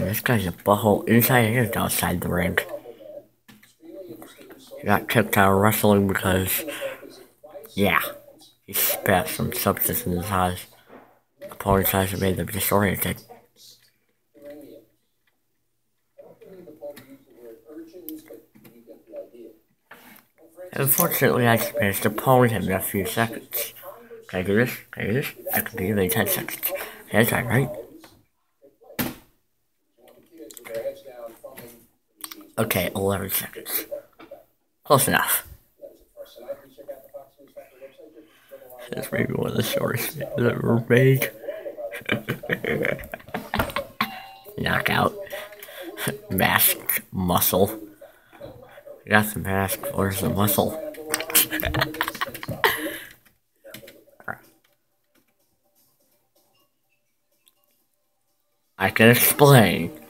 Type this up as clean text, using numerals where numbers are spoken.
this guy's a butthole inside and outside the ring. He got kicked out of wrestling because, yeah, he spat some substance in his eyes. Opponent's eyes made them disoriented. Unfortunately, I just managed to pwn him in a few seconds. Can I do this? Can I do this? I can beat him in 10 seconds. That's right? Okay, 11 seconds. Close enough. That's maybe one of the shortest videos I've ever made. Knockout. Masked muscle. You got the mask, where's the muscle? I can explain.